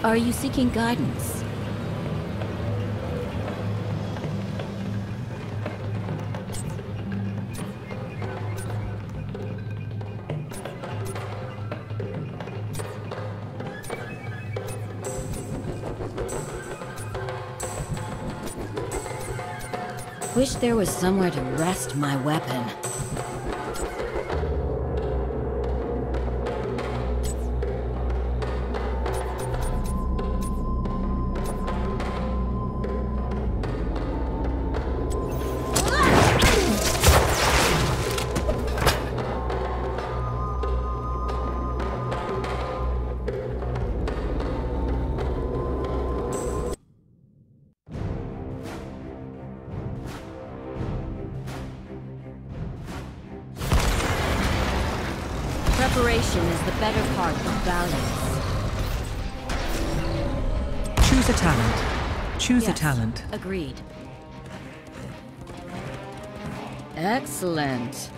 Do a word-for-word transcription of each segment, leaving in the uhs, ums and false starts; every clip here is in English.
Are you seeking guidance? Wish there was somewhere to rest my weapon. Preparation is the better part of balance. Choose a talent. Choose Yes, a talent. Agreed. Excellent.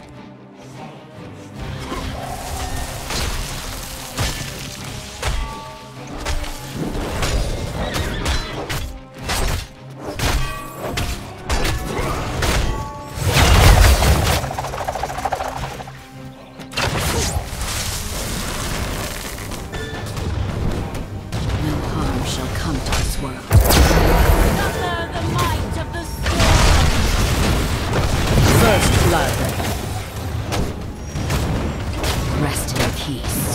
Rest in peace.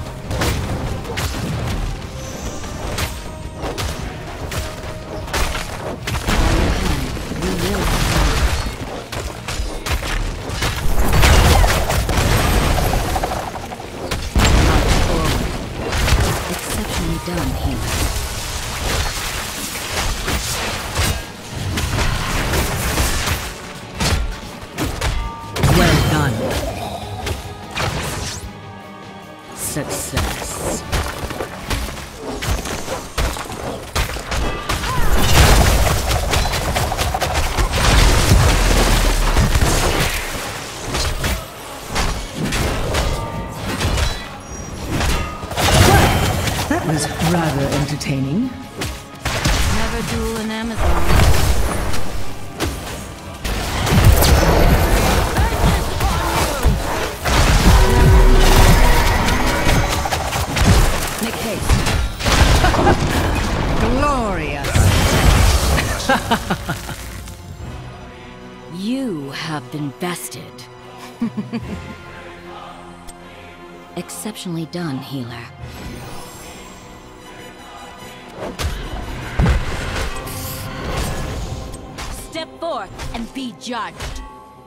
We will. Exceptionally done, healer. Well done. Success. That was rather entertaining. Never duel an Amazon. Glorious! You have been bested. Exceptionally done, healer. Step forth and be judged.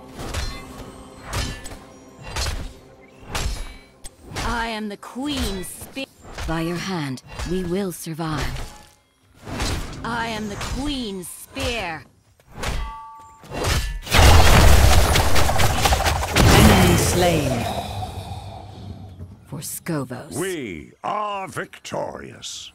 I am the Queen's Spear. By your hand, we will survive. I am the Queen's Spear. Enemy slain. For Skovos. We are victorious.